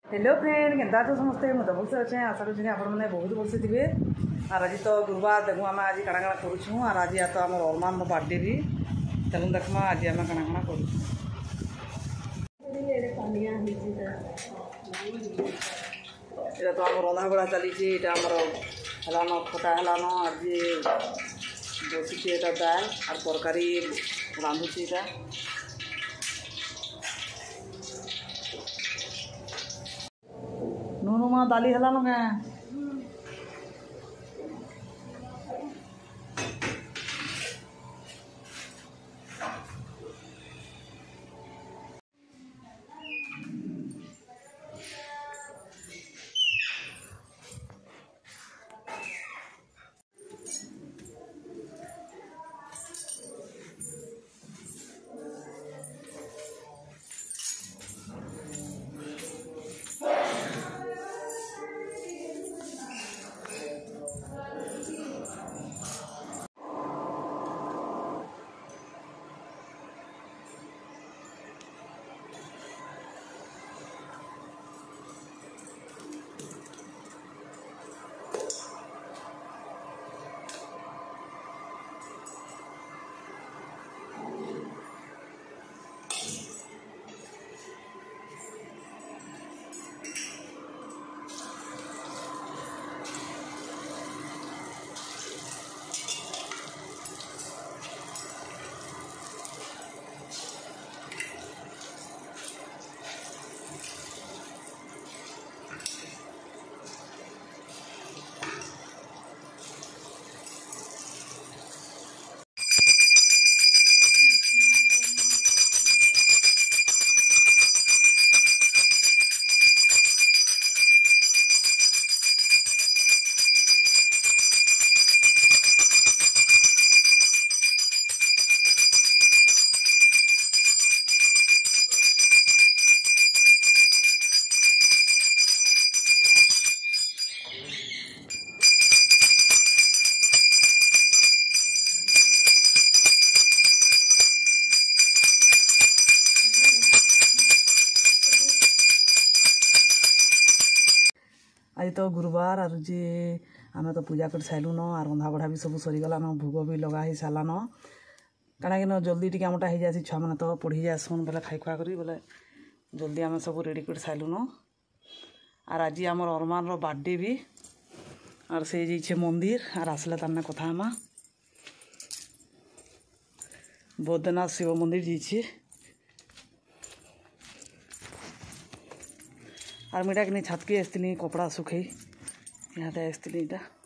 Hello friend केन्ता तो समस्ते मुझे भलसे अच्छे आशा करें आपण मैंने बहुत भलसे थे। और आज तो गुरुवार देखूँ आम आज काଣା काଣା करूँ और आज तो आम अरमान बर्थडे भी चलूँ देखमा आज आम काଣା काଣା करूँ। ये तो आम रंधा बड़ा चली आमर खटा हेलान आज बसी दाल और तरकारी रांधुची नुनुमा दाली हेलान क्या आज तो गुरुवार और जे आम तो पूजा कर सारूँ और रंधा बढ़ा भी सब सरीगलान भोग भी लगा ही सारान कहीं न जल्दी टी आमटा हो जाए छुआ मैंने तो पढ़ी जासन बोले खाई खुआ करी बोले जल्दी आम सब रेडी कर सारूँ और आज आमर अरमान बर्थडे भी और से जाइए मंदिर और आसले तार कथा हमा बौद्धनाथ शिव मंदिर जाइए और मुझा कि छत के आसती कपड़ा सुखई यहाँ आसती।